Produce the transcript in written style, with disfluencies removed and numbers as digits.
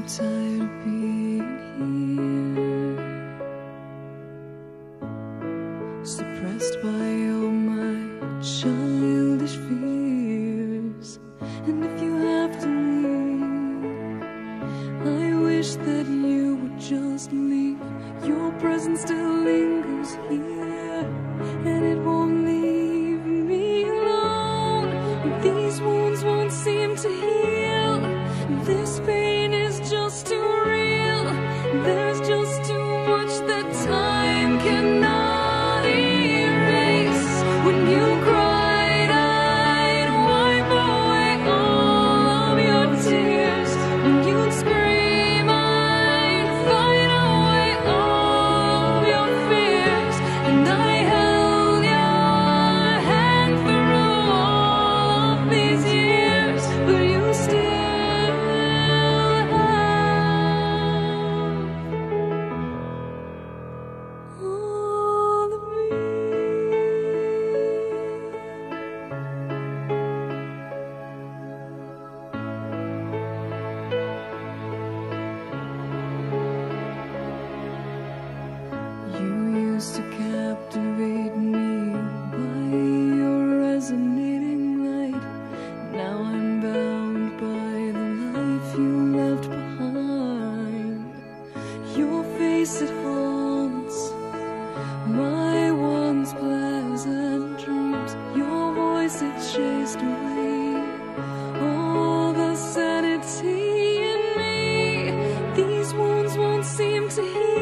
tired of being here, suppressed by all my childish fears. And if you have to leave, I wish that you would just leave. Your presence still lingers here, and it won't leave me alone. These wounds won't seem to heal. This pain is just too real. There's just too much that time cannot erase. When you cried, I'd wipe away all of your tears. When you'd scream, I'd fight away all of your fears. And I held your hand through all of these years, but you still all of me. You used to captivate me by your resonating light. Now I'm bound by the life you left behind. Your face, it haunts my once pleasant dreams. Your voice, it chased away all the sanity in me. These wounds won't seem to heal.